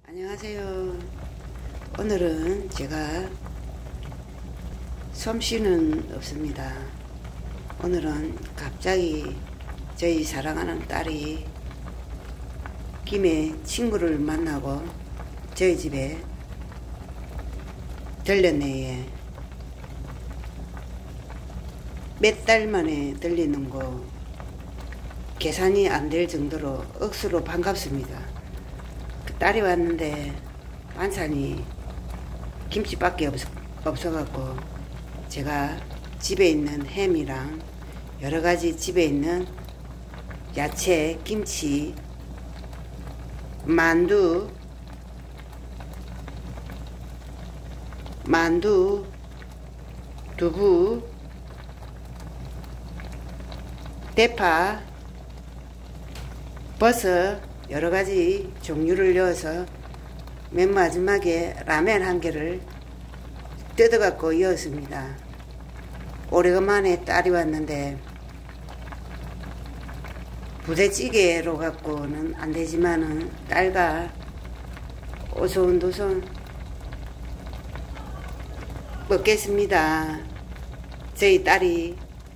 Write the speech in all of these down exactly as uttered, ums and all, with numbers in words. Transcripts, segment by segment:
안녕하세요. 오늘은 제가 솜씨는 없습니다. 오늘은 갑자기 저희 사랑하는 딸이 김에 친구를 만나고 저희 집에 들렸네. 몇 달 만에 들리는 거 계산이 안 될 정도로 억수로 반갑습니다. 그 딸이 왔는데 반찬이 김치밖에 없, 없어갖고 제가 집에 있는 햄이랑 여러가지 집에 있는 야채, 김치, 만두, 만두, 두부, 대파, 버섯 여러가지 종류를 넣어서 맨 마지막에 라면 한 개를 뜯어갖고 이었습니다. 오래간만에 딸이 왔는데 부대찌개로 갖고는 안 되지만은 딸과 오손도손 먹겠습니다. 저희 딸이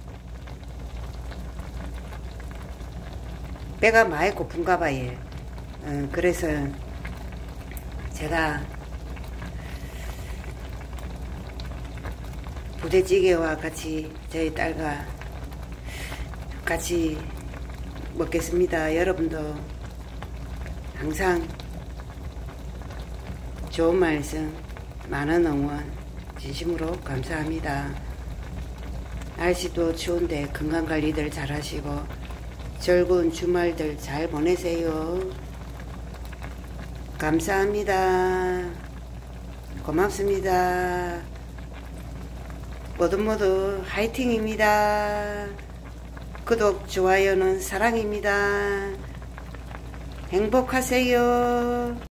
배가 많이 고픈가 봐요. 어, 그래서 제가 부대찌개와 같이 저희 딸과 같이 먹겠습니다. 여러분도 항상 좋은 말씀, 많은 응원 진심으로 감사합니다. 날씨도 추운데 건강관리들 잘 하시고 즐거운 주말들 잘 보내세요. 감사합니다. 고맙습니다. 모두 모두 화이팅입니다. 구독, 좋아요는 사랑입니다. 행복하세요.